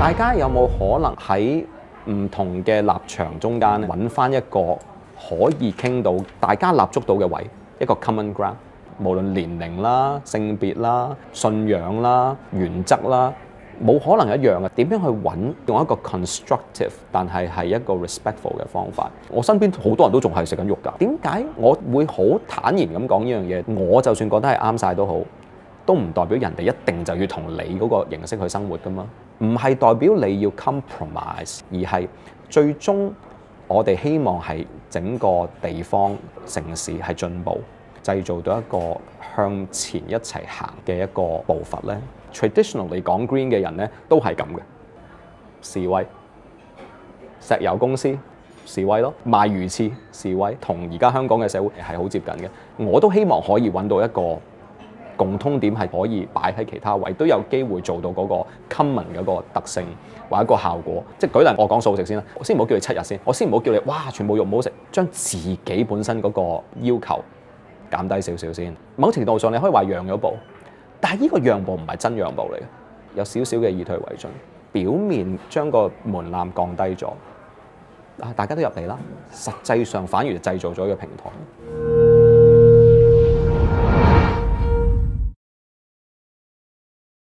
大家有冇可能喺唔同嘅立場中間揾翻一個可以傾到大家立足到嘅位，一個 common ground， 無論年齡啦、性別啦、信仰啦、原則啦，冇可能一樣嘅。點樣去揾用一個 constructive 但係一個 respectful 嘅方法？我身邊好多人都仲係食緊肉㗎。點解我會好坦然咁講呢樣嘢？我就算覺得係啱晒都好，都唔代表人哋一定就要同你嗰個形式去生活㗎嘛。唔係代表你要 compromise， 而係最終我哋希望係整個地方城市係進步，製造到一個向前一齊行嘅一個步伐咧。Traditionally 講 green 嘅人咧都係咁嘅，示威，石油公司示威咯，賣魚翅示威，同而家香港嘅社會係好接近嘅。我都希望可以揾到一個共通點，係可以擺喺其他位，都有機會做到嗰個 common 嗰個特性或者個效果。即係舉例，我講素食先啦，我先唔好叫你7日先，我先唔好叫你哇全部肉唔好食，將自己本身嗰個要求減低少少先。某程度上你可以話讓咗步，但係呢個讓步唔係真讓步嚟嘅，有少少嘅以退為進，表面將個門檻降低咗，大家都入嚟啦，實際上反而製造咗一個平台。